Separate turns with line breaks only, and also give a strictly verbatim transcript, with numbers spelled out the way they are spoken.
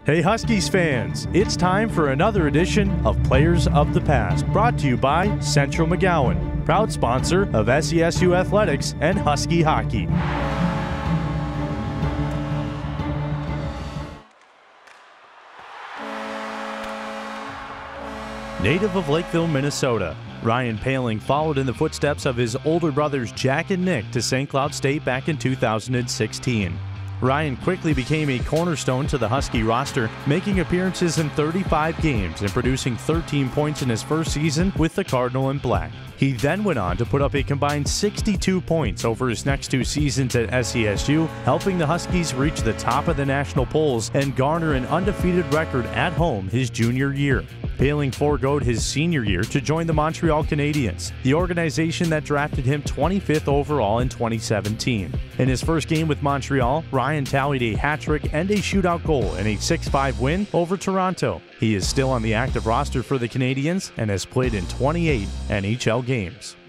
Hey Huskies fans, it's time for another edition of Players of the Past, brought to you by Central McGowan, proud sponsor of S E S U Athletics and Husky Hockey. Native of Lakeville, Minnesota, Ryan Poehling followed in the footsteps of his older brothers Jack and Nick to Saint Cloud State back in two thousand sixteen. Ryan quickly became a cornerstone to the Husky roster, making appearances in thirty-five games and producing thirteen points in his first season with the Cardinal and Black. He then went on to put up a combined sixty-two points over his next two seasons at S E S U, helping the Huskies reach the top of the national polls and garner an undefeated record at home his junior year. Poehling foregoed his senior year to join the Montreal Canadiens, the organization that drafted him twenty-fifth overall in twenty seventeen. In his first game with Montreal, Ryan tallied a hat-trick and a shootout goal in a six five win over Toronto. He is still on the active roster for the Canadiens and has played in twenty-eight N H L games.